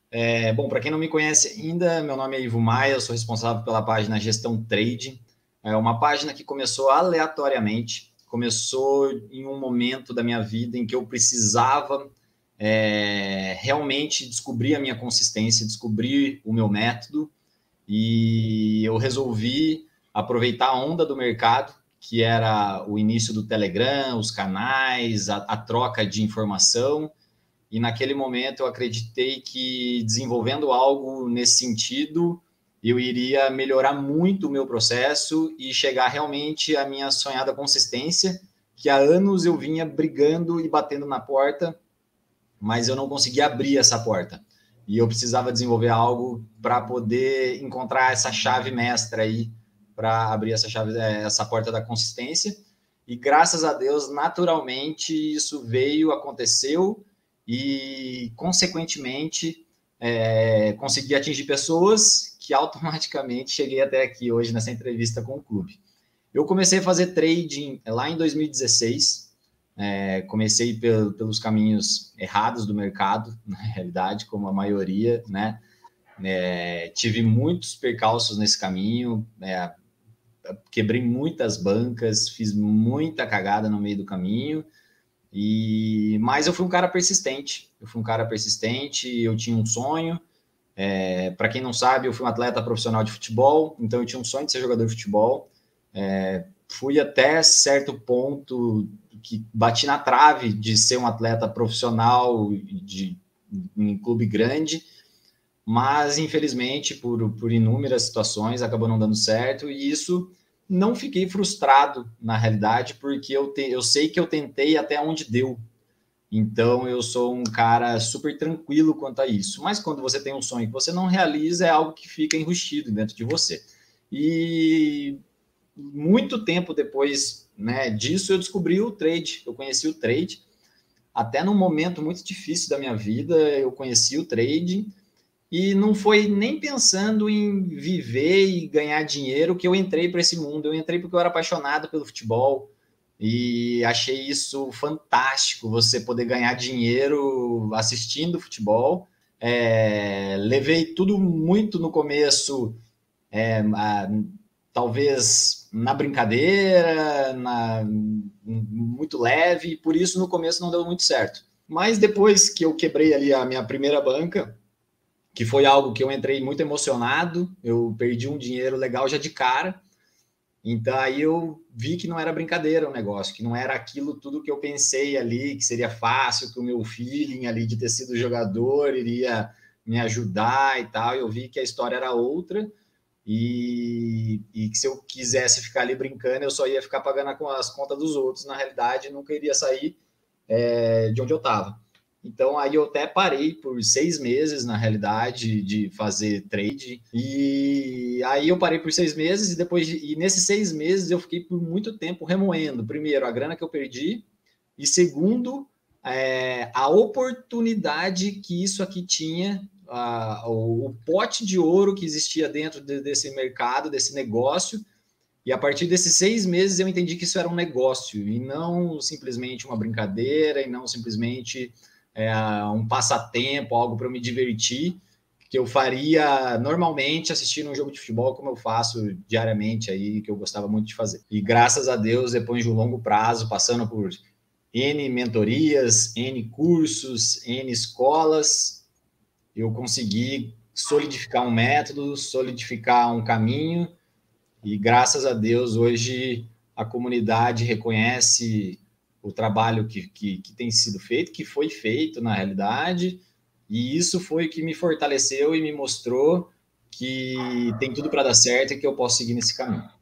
Bom, para quem não me conhece ainda, meu nome é Ivo Maia, eu sou responsável pela página Gestão Trade. É uma página que começou aleatoriamente, começou em um momento da minha vida em que eu precisava realmente descobrir a minha consistência, descobrir o meu método, e eu resolvi aproveitar a onda do mercado, que era o início do Telegram, os canais, a troca de informação. E naquele momento eu acreditei que desenvolvendo algo nesse sentido, eu iria melhorar muito o meu processo e chegar realmente à minha sonhada consistência, que há anos eu vinha brigando e batendo na porta, mas eu não conseguia abrir essa porta. E eu precisava desenvolver algo para poder encontrar essa chave mestra aí, para abrir essa chave, essa porta da consistência. E graças a Deus, naturalmente, isso veio, aconteceu, e consequentemente consegui atingir pessoas que automaticamente cheguei até aqui hoje nessa entrevista com o clube. Eu comecei a fazer trading lá em 2016. Comecei pelos caminhos errados do mercado, na realidade, como a maioria, né? Tive muitos percalços nesse caminho, quebrei muitas bancas, fiz muita cagada no meio do caminho, mas eu fui um cara persistente. Eu tinha um sonho. Para quem não sabe, eu fui um atleta profissional de futebol, então eu tinha um sonho de ser jogador de futebol. Fui até certo ponto que bati na trave de ser um atleta profissional em clube grande, mas infelizmente por inúmeras situações acabou não dando certo, e isso não fiquei frustrado na realidade, porque eu sei que eu tentei até onde deu. Então eu sou um cara super tranquilo quanto a isso. Mas quando você tem um sonho que você não realiza, é algo que fica enrustido dentro de você. E muito tempo depois, né, disso, eu descobri o trade. Eu conheci o trade. Até num momento muito difícil da minha vida, eu conheci o trade. E não foi nem pensando em viver e ganhar dinheiro que eu entrei para esse mundo. Eu entrei porque eu era apaixonado pelo futebol e achei isso fantástico, você poder ganhar dinheiro assistindo futebol. Levei tudo muito no começo, talvez na brincadeira, muito leve, e por isso no começo não deu muito certo. Mas depois que eu quebrei ali a minha primeira banca, que foi algo que eu entrei muito emocionado, eu perdi um dinheiro legal já de cara. Então aí eu vi que não era brincadeira o negócio, que não era aquilo tudo que eu pensei ali, que seria fácil, que o meu feeling ali de ter sido jogador iria me ajudar e tal. Eu vi que a história era outra, e que se eu quisesse ficar ali brincando, eu só ia ficar pagando as contas dos outros. Na realidade, nunca iria sair de onde eu estava. Então, aí eu até parei por 6 meses, na realidade, de fazer trade. E aí eu parei por 6 meses, e nesses 6 meses eu fiquei por muito tempo remoendo. Primeiro, a grana que eu perdi, e segundo, a oportunidade que isso aqui tinha, o pote de ouro que existia dentro desse mercado, desse negócio. E a partir desses 6 meses eu entendi que isso era um negócio e não simplesmente uma brincadeira, e não simplesmente um passatempo, algo para eu me divertir, que eu faria normalmente assistindo um jogo de futebol, como eu faço diariamente aí, que eu gostava muito de fazer. E graças a Deus, depois de um longo prazo, passando por N mentorias, N cursos, N escolas, eu consegui solidificar um método, solidificar um caminho. E graças a Deus, hoje a comunidade reconhece o trabalho que tem sido feito, que foi feito na realidade, e isso foi o que me fortaleceu e me mostrou que tem tudo para dar certo e que eu posso seguir nesse caminho.